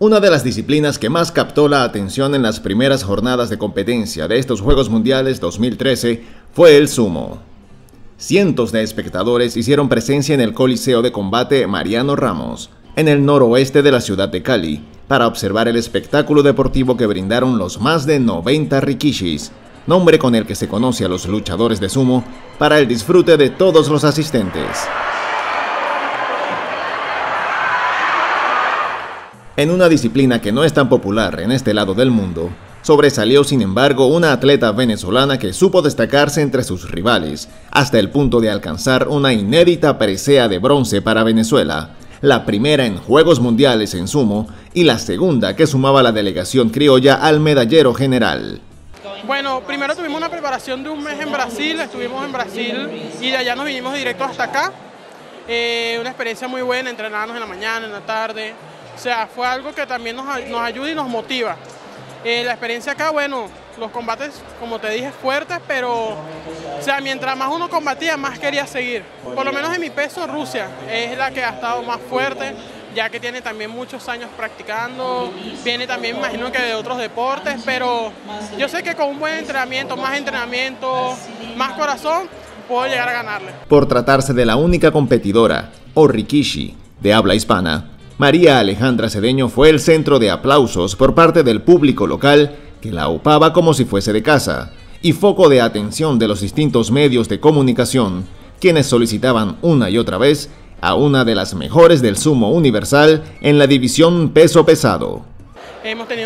Una de las disciplinas que más captó la atención en las primeras jornadas de competencia de estos Juegos Mundiales 2013 fue el sumo. Cientos de espectadores hicieron presencia en el Coliseo de Combate Mariano Ramos, en el noroeste de la ciudad de Cali, para observar el espectáculo deportivo que brindaron los más de 90 rikishis, nombre con el que se conoce a los luchadores de sumo, para el disfrute de todos los asistentes. En una disciplina que no es tan popular en este lado del mundo, sobresalió sin embargo una atleta venezolana que supo destacarse entre sus rivales, hasta el punto de alcanzar una inédita presea de bronce para Venezuela, la primera en Juegos Mundiales en sumo y la segunda que sumaba la delegación criolla al medallero general. Bueno, primero tuvimos una preparación de un mes en Brasil, estuvimos en Brasil y de allá nos vinimos directo hasta acá. Una experiencia muy buena, entrenarnos en la mañana, en la tarde. O sea, fue algo que también nos ayuda y nos motiva. La experiencia acá, bueno, los combates, como te dije, fuertes, pero o sea, mientras más uno combatía, más quería seguir. Por lo menos en mi peso, Rusia es la que ha estado más fuerte, ya que tiene también muchos años practicando, viene también, imagino que de otros deportes, pero yo sé que con un buen entrenamiento, más corazón, puedo llegar a ganarle. Por tratarse de la única competidora, o rikishi, de habla hispana, María Alejandra Cedeño fue el centro de aplausos por parte del público local que la aupaba como si fuese de casa, y foco de atención de los distintos medios de comunicación, quienes solicitaban una y otra vez a una de las mejores del sumo universal en la división peso pesado. Hemos tenido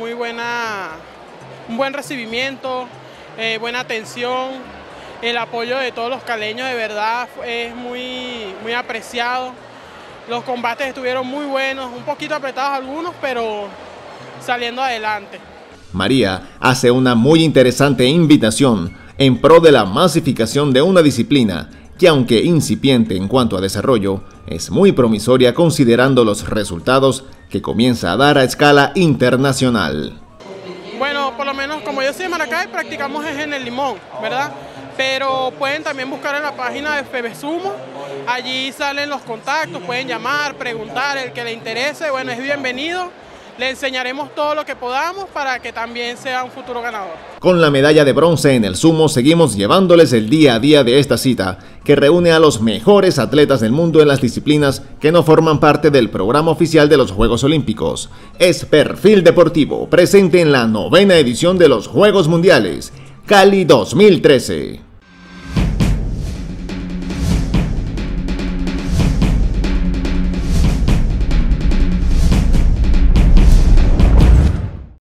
un buen recibimiento, buena atención, el apoyo de todos los caleños de verdad es muy apreciado. Los combates estuvieron muy buenos, un poquito apretados algunos, pero saliendo adelante. María hace una muy interesante invitación en pro de la masificación de una disciplina que, aunque incipiente en cuanto a desarrollo, es muy promisoria considerando los resultados que comienza a dar a escala internacional. Bueno, por lo menos como yo soy de Maracay, practicamos en el Limón, ¿verdad? Pero pueden también buscar en la página de FEBESUMO, allí salen los contactos, pueden llamar, preguntar, el que le interese, bueno, es bienvenido. Le enseñaremos todo lo que podamos para que también sea un futuro ganador. Con la medalla de bronce en el sumo seguimos llevándoles el día a día de esta cita, que reúne a los mejores atletas del mundo en las disciplinas que no forman parte del programa oficial de los Juegos Olímpicos. Es Perfil Deportivo, presente en la 9ª edición de los Juegos Mundiales, Cali 2013.